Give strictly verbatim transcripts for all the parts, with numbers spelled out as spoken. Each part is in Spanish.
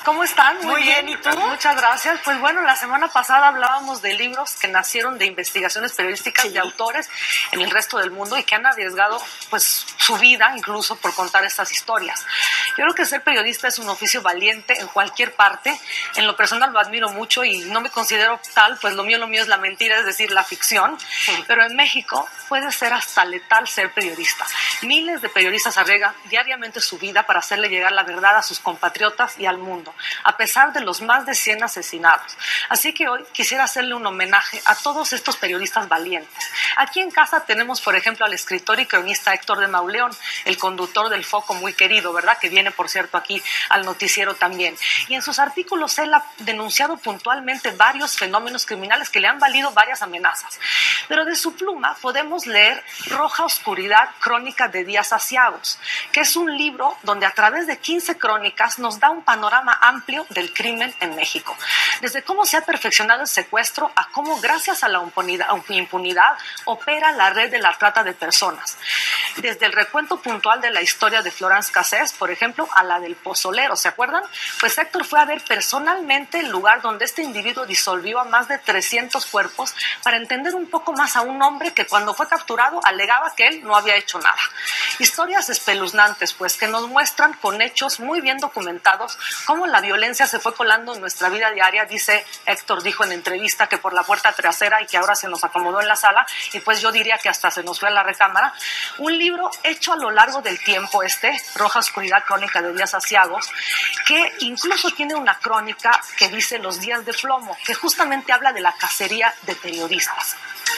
¿cómo están? Muy, Muy bien. bien, ¿y tú? Muchas gracias. Pues bueno, la semana pasada hablábamos de libros que nacieron de investigaciones periodísticas sí. de autores en el resto del mundo y que han arriesgado pues su vida incluso por contar estas historias. Yo creo que ser periodista es un oficio valiente en cualquier parte. En lo personal lo admiro mucho y no me considero tal, pues lo mío, lo mío es la mentira, es decir, la ficción. Sí. Pero en México puede ser hasta letal ser periodista. Miles de periodistas arriesgan diariamente su vida para hacerle llegar la verdad a sus compatriotas y al mundo, a pesar de los más de cien asesinados. Así que hoy quisiera hacerle un homenaje a todos estos periodistas valientes. Aquí en casa tenemos, por ejemplo, al escritor y cronista Héctor de Mauleón, el conductor del Foco muy querido, ¿verdad? Que viene, por cierto, aquí al noticiero también. Y en sus artículos él ha denunciado puntualmente varios fenómenos criminales que le han valido varias amenazas. Pero de su pluma podemos leer Roja Oscuridad, Crónica de Días Aciagos, que es un libro donde a través de quince crónicas nos da un panorama amplio del crimen en México. Desde cómo se ha perfeccionado el secuestro a cómo, gracias a la impunidad, opera la red de la trata de personas. Desde el recuento puntual de la historia de Florence Cassés, por ejemplo, a la del Pozolero, ¿se acuerdan? Pues Héctor fue a ver personalmente el lugar donde este individuo disolvió a más de trescientos cuerpos para entender un poco más a un hombre que cuando fue capturado alegaba que él no había hecho nada. Historias espeluznantes, pues, que nos muestran con hechos muy bien documentados cómo la violencia se fue colando en nuestra vida diaria. Dice Héctor, dijo en entrevista que por la puerta trasera y que ahora se nos acomodó en la sala, y pues yo diría que hasta se nos fue a la recámara. Un libro hecho a lo largo del tiempo, este, Roja Oscuridad, Crónica de Días Aciagos, que incluso tiene una crónica que dice Los Días de Plomo, que justamente habla de la cacería de periodistas.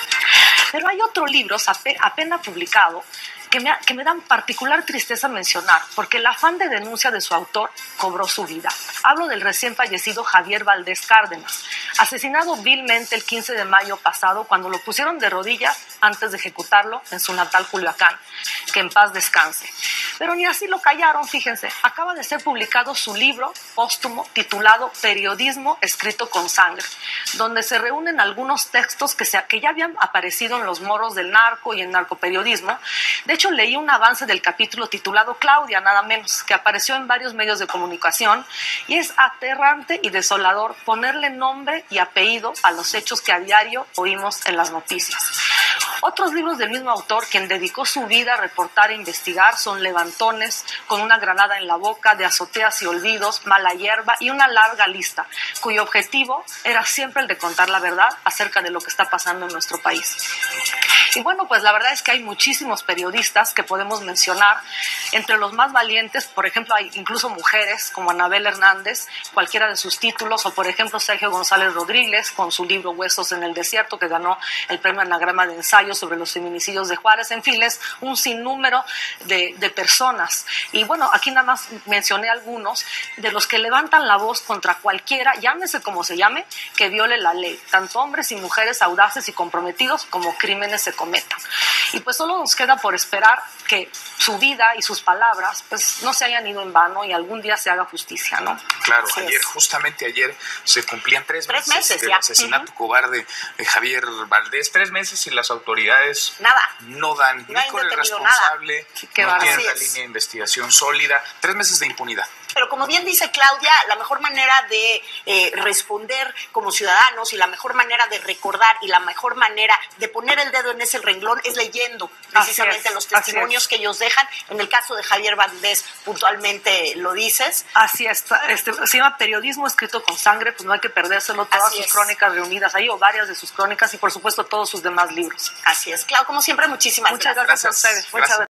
Pero hay otro libro apenas publicado que me, que me dan particular tristeza mencionar, porque el afán de denuncia de su autor cobró su vida. Hablo del recién fallecido Javier Valdés Cárdenas, asesinado vilmente el quince de mayo pasado cuando lo pusieron de rodillas antes de ejecutarlo en su natal Culiacán. Que en paz descanse. Pero ni así lo callaron, fíjense. Acaba de ser publicado su libro póstumo titulado Periodismo escrito con sangre, donde se reúnen algunos textos que, se, que ya habían aparecido en los moros del narco y en narcoperiodismo. De hecho, leí un avance del capítulo titulado Claudia, nada menos, que apareció en varios medios de comunicación, y es aterrante y desolador ponerle nombre y apellido a los hechos que a diario oímos en las noticias. Otros libros del mismo autor, quien dedicó su vida a reportar e investigar, son Levantones, Con una granada en la boca, De azoteas y olvidos, Mala hierba y una larga lista, cuyo objetivo era siempre el de contar la verdad acerca de lo que está pasando en nuestro país. Y bueno, pues la verdad es que hay muchísimos periodistas que podemos mencionar. Entre los más valientes, por ejemplo, hay incluso mujeres como Anabel Hernández, cualquiera de sus títulos, o por ejemplo Sergio González Rodríguez con su libro Huesos en el Desierto, que ganó el premio Anagrama de Ensayo sobre los feminicidios de Juárez. En fin, es un sinnúmero de, de personas. Y bueno, aquí nada más mencioné algunos de los que levantan la voz contra cualquiera, llámese como se llame, que viole la ley, tanto hombres y mujeres audaces y comprometidos como crímenes se cometan. Y pues solo nos queda por esperar que su vida y sus palabras pues no se hayan ido en vano y algún día se haga justicia, ¿no? Claro, Así ayer, es. justamente ayer, se cumplían tres, tres meses, meses del ya. asesinato uh-huh. cobarde de Javier Valdés. Tres meses y las autoridades nada. no dan no ni con el responsable, nada. no tienen la línea de investigación sólida. Tres meses de impunidad. Pero como bien dice Claudia, la mejor manera de eh, responder como ciudadanos y la mejor manera de recordar y la mejor manera de poner el dedo en ese renglón es leyendo precisamente es, los testimonios que ellos dejan. En el caso de Javier Valdés, puntualmente lo dices. Así es, este, se llama Periodismo escrito con sangre, pues no hay que perdérselo, todas Así sus es. crónicas reunidas ahí, o varias de sus crónicas, y por supuesto todos sus demás libros. Así es, Clau, como siempre, muchísimas Muchas gracias. gracias, gracias a ustedes. Muchas gracias.